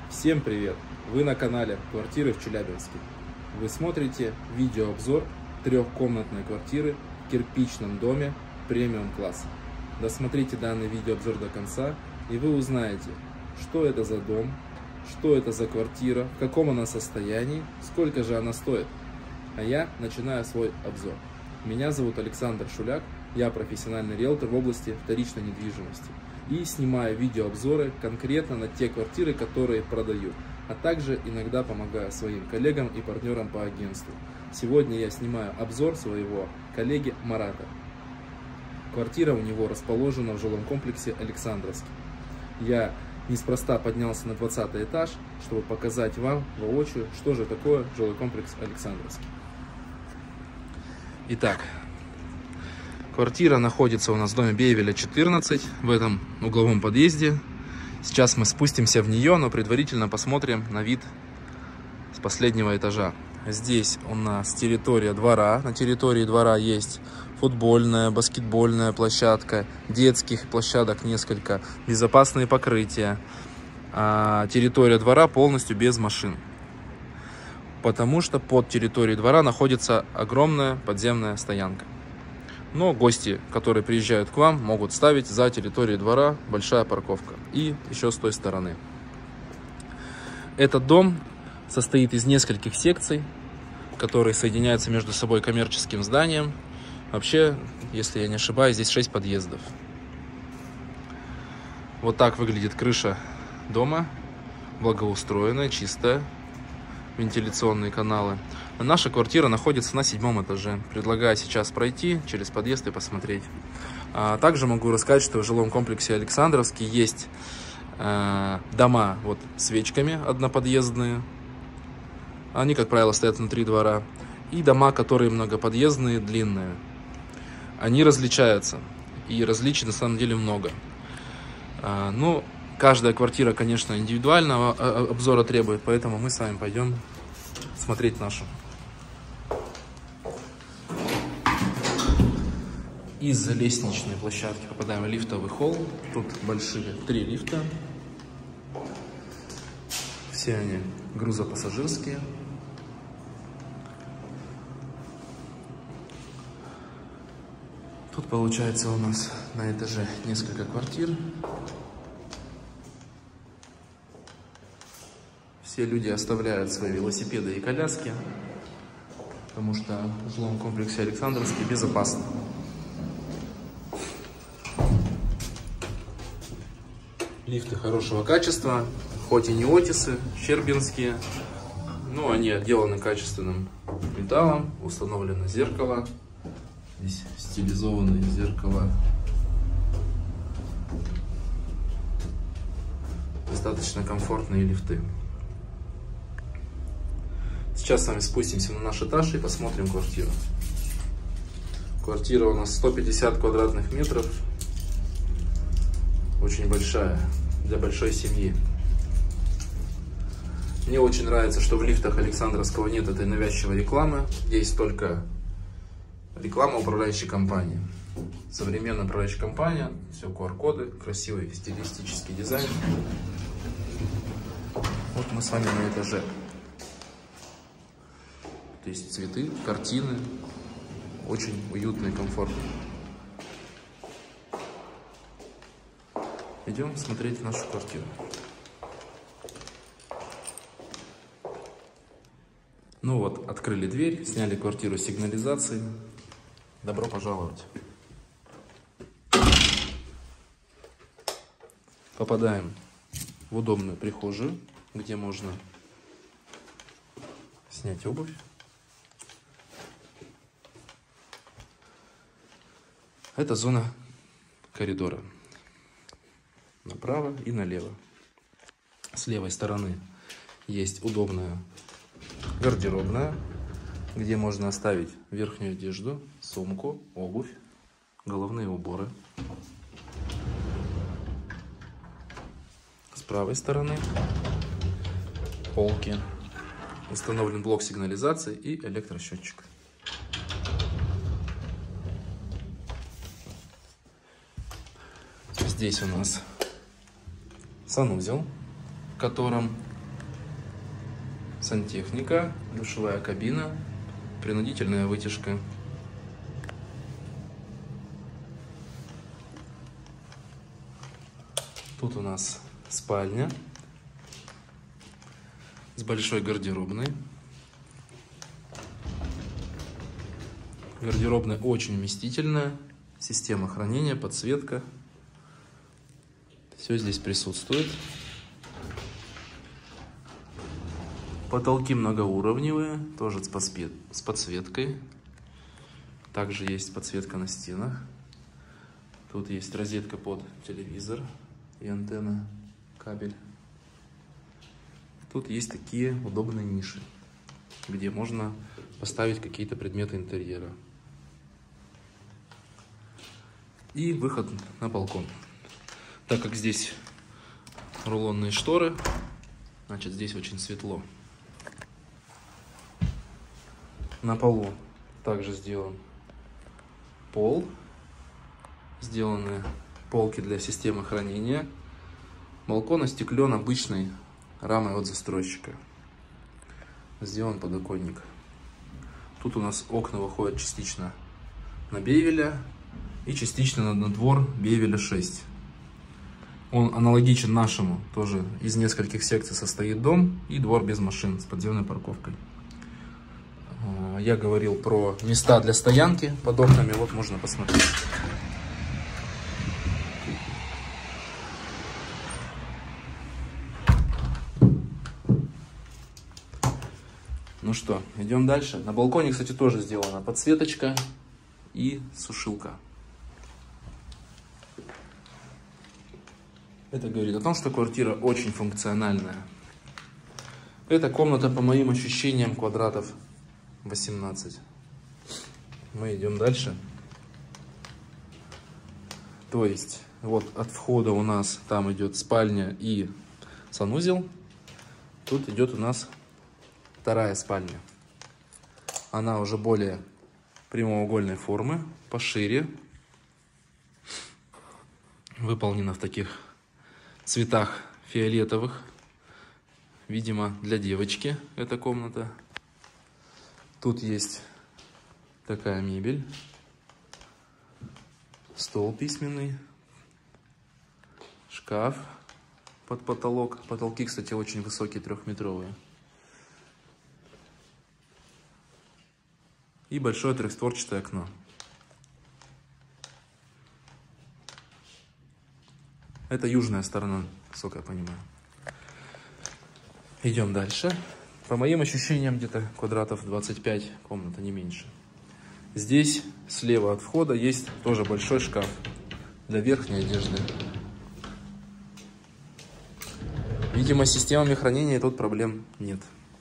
Всем привет! Вы на канале Квартиры в Челябинске. Вы смотрите видеообзор трехкомнатной квартиры в кирпичном доме премиум класса. Досмотрите данный видеообзор до конца, и вы узнаете, что это за дом, что это за квартира, в каком она состоянии, сколько же она стоит. А я начинаю свой обзор. Меня зовут Александр Шуляк, я профессиональный риэлтор в области вторичной недвижимости. И снимаю видеообзоры конкретно на те квартиры, которые продаю, а также иногда помогаю своим коллегам и партнерам по агентству. Сегодня я снимаю обзор своего коллеги Марата. Квартира у него расположена в жилом комплексе Александровский. Я неспроста поднялся на 20 этаж, чтобы показать вам воочию, что же такое жилой комплекс Александровский. Итак, квартира находится у нас в доме Бейвеля 14, в этом угловом подъезде. Сейчас мы спустимся в нее, но предварительно посмотрим на вид с последнего этажа. Здесь у нас территория двора. На территории двора есть футбольная, баскетбольная площадка, детских площадок несколько, безопасные покрытия. А территория двора полностью без машин, потому что под территорией двора находится огромная подземная стоянка. Но гости, которые приезжают к вам, могут ставить за территорией двора, большая парковка. И еще с той стороны. Этот дом состоит из нескольких секций, которые соединяются между собой коммерческим зданием. Вообще, если я не ошибаюсь, здесь 6 подъездов. Вот так выглядит крыша дома. Благоустроенная, чистая. Вентиляционные каналы. Наша квартира находится на 7 этаже. Предлагаю сейчас пройти через подъезд и посмотреть. Также могу рассказать, что в жилом комплексе Александровский есть дома вот свечками одноподъездные. Они, как правило, стоят внутри двора. И дома, которые многоподъездные, длинные. Они различаются. И различий на самом деле много. Но каждая квартира, конечно, индивидуального обзора требует, поэтому мы с вами пойдем смотреть нашу. Из лестничной площадки попадаем в лифтовый холл. Тут большие 3 лифта. Все они грузопассажирские. Тут получается у нас на этаже несколько квартир. Все люди оставляют свои велосипеды и коляски, потому что в жилом комплексе Александровский безопасно. Лифты хорошего качества, хоть и не Отисы, щербинские, но они отделаны качественным металлом, установлено зеркало. Здесь стилизованные зеркала. Достаточно комфортные лифты. Сейчас с вами спустимся на наш этаж и посмотрим квартиру. Квартира у нас 150 квадратных метров. Очень большая, для большой семьи. Мне очень нравится, что в лифтах Александровского нет этой навязчивой рекламы. Есть только реклама управляющей компании. Современная управляющая компания, все QR-коды, красивый стилистический дизайн. Вот мы с вами на этаже. То есть цветы, картины, очень уютно и комфортно. Идем смотреть нашу квартиру. Ну вот, открыли дверь, сняли квартиру с сигнализацией. Добро пожаловать. Попадаем в удобную прихожую, где можно снять обувь. Это зона коридора. Направо и налево. С левой стороны есть удобная гардеробная, где можно оставить верхнюю одежду, сумку, обувь, головные уборы. С правой стороны полки. Установлен блок сигнализации и электросчетчик. Здесь у нас санузел, в котором сантехника, душевая кабина, принудительная вытяжка. Тут у нас спальня с большой гардеробной. Гардеробная очень вместительная, система хранения, подсветка. Все здесь присутствует. Потолки многоуровневые, тоже с подсветкой. Также есть подсветка на стенах. Тут есть розетка под телевизор и антенна, кабель. Тут есть такие удобные ниши, где можно поставить какие-то предметы интерьера. И выход на балкон. Так как здесь рулонные шторы, значит здесь очень светло. На полу также сделан пол. Сделаны полки для системы хранения. Балкон остеклен обычной рамой от застройщика. Сделан подоконник. Тут у нас окна выходят частично на Бейвеля и частично на двор Бейвеля 6. Он аналогичен нашему, тоже из нескольких секций состоит дом и двор без машин с подземной парковкой. Я говорил про места для стоянки под окнами, вот можно посмотреть. Ну что, идем дальше. На балконе, кстати, тоже сделана подсветочка и сушилка. Это говорит о том, что квартира очень функциональная. Эта комната, по моим ощущениям, квадратов 18. Мы идем дальше. То есть, вот от входа у нас там идет спальня и санузел. Тут идет у нас вторая спальня. Она уже более прямоугольной формы, пошире. Выполнена в таких цветах фиолетовых. Видимо, для девочки эта комната. Тут есть такая мебель. Стол письменный. Шкаф под потолок. Потолки, кстати, очень высокие, 3-метровые. И большое трехстворчатое окно. Это южная сторона, насколько я понимаю. Идем дальше. По моим ощущениям, где-то квадратов 25 комната, не меньше. Здесь слева от входа есть тоже большой шкаф для верхней одежды. Видимо, с системами хранения тут проблем нет.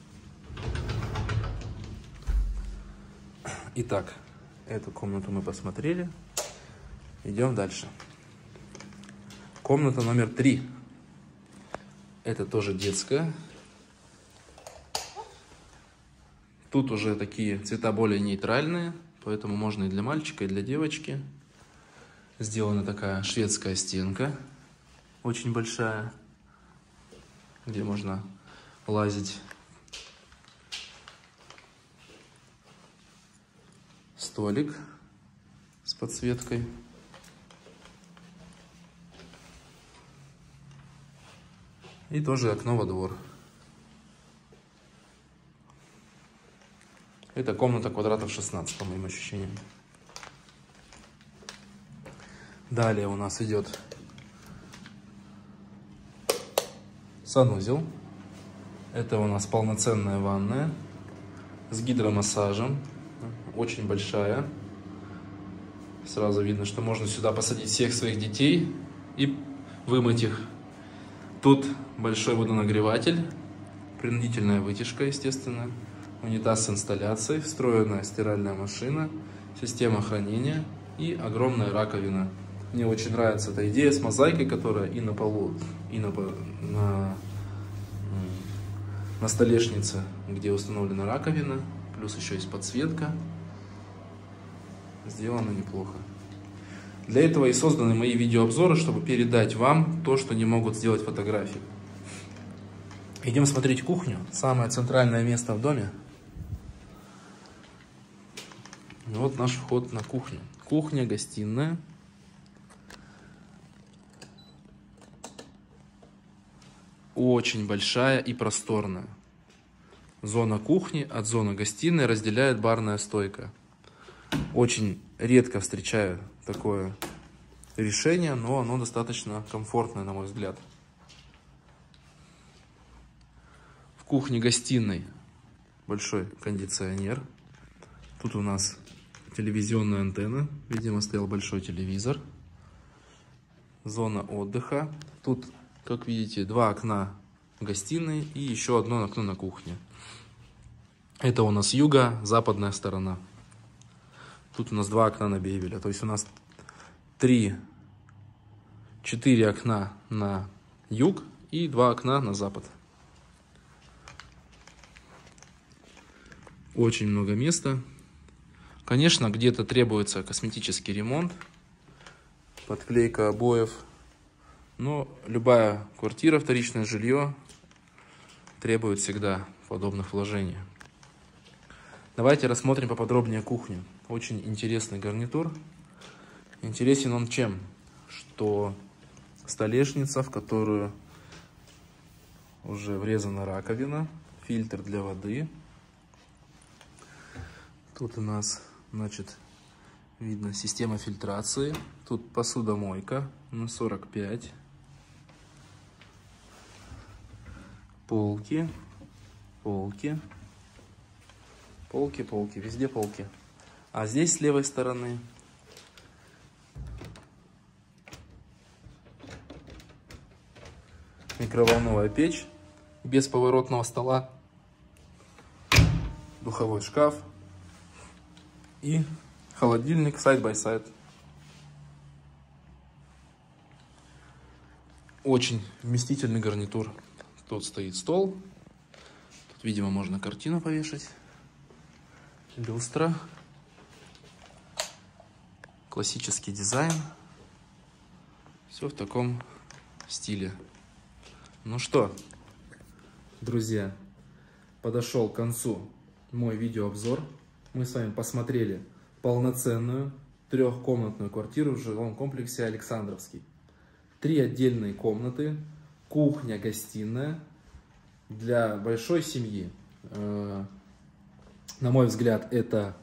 Итак, эту комнату мы посмотрели. Идем дальше. Комната номер 3. Это тоже детская. Тут уже такие цвета более нейтральные, поэтому можно и для мальчика, и для девочки. Сделана такая шведская стенка, очень большая, где можно лазить. Столик с подсветкой. И тоже окно во двор. Это комната квадратов 16, по моим ощущениям. Далее у нас идет санузел. Это у нас полноценная ванная с гидромассажем. Очень большая. Сразу видно, что можно сюда посадить всех своих детей и вымыть их. Тут большой водонагреватель, принудительная вытяжка, естественно, унитаз с инсталляцией, встроенная стиральная машина, система хранения и огромная раковина. Мне очень нравится эта идея с мозаикой, которая и на полу, и на столешнице, где установлена раковина, плюс еще есть подсветка. Сделано неплохо. Для этого и созданы мои видеообзоры, чтобы передать вам то, что не могут сделать фотографии. Идем смотреть кухню. Самое центральное место в доме. И вот наш вход на кухню. Кухня, гостиная. Очень большая и просторная. Зона кухни от зоны гостиной разделяет барная стойка. Очень редко встречаю такое решение, но оно достаточно комфортное, на мой взгляд. В кухне-гостиной большой кондиционер. Тут у нас телевизионная антенна. Видимо, стоял большой телевизор. Зона отдыха. Тут, как видите, два окна в гостиной и еще одно окно на кухне. Это у нас юго-западная сторона. Тут у нас два окна на Бейбеля. То есть у нас 4 окна на юг и 2 окна на запад. Очень много места. Конечно, где-то требуется косметический ремонт, подклейка обоев. Но любая квартира, вторичное жилье требует всегда подобных вложений. Давайте рассмотрим поподробнее кухню. Очень интересный гарнитур. Интересен он чем? Что столешница, в которую уже врезана раковина, фильтр для воды. Тут у нас, значит, видно система фильтрации. Тут посудомойка на 45. Полки, везде полки. А здесь с левой стороны микроволновая печь без поворотного стола, духовой шкаф и холодильник side-by-side. Очень вместительный гарнитур. Тут стоит стол. Тут, видимо, можно картину повешать. Люстра. Классический дизайн. Все в таком стиле. Ну что, друзья, подошел к концу мой видеообзор. Мы с вами посмотрели полноценную трехкомнатную квартиру в жилом комплексе Александровский. 3 отдельные комнаты, кухня, гостиная для большой семьи. На мой взгляд, это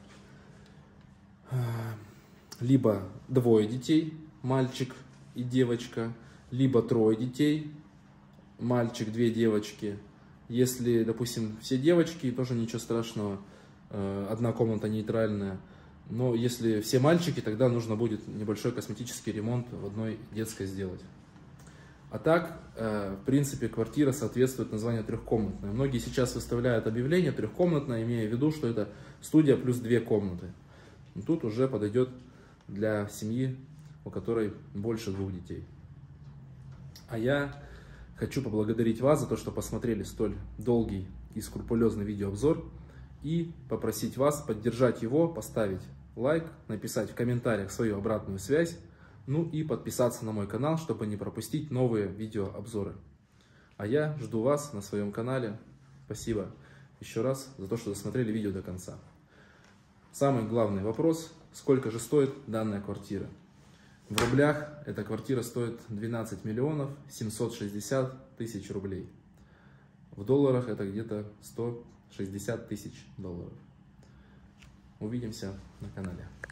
либо 2 детей, мальчик и девочка, либо 3 детей, мальчик, 2 девочки. Если, допустим, все девочки, тоже ничего страшного, 1 комната нейтральная. Но если все мальчики, тогда нужно будет небольшой косметический ремонт в одной детской сделать. А так, в принципе, квартира соответствует названию трехкомнатная. Многие сейчас выставляют объявление трехкомнатная, имея в виду, что это студия плюс 2 комнаты. Но тут уже подойдет для семьи, у которой больше 2 детей. А я хочу поблагодарить вас за то, что посмотрели столь долгий и скрупулезный видеообзор. И попросить вас поддержать его, поставить лайк, написать в комментариях свою обратную связь. Ну и подписаться на мой канал, чтобы не пропустить новые видеообзоры. А я жду вас на своем канале. Спасибо еще раз за то, что досмотрели видео до конца. Самый главный вопрос: сколько же стоит данная квартира? В рублях эта квартира стоит 12 миллионов 760 тысяч рублей. В долларах это где-то 160 тысяч долларов. Увидимся на канале.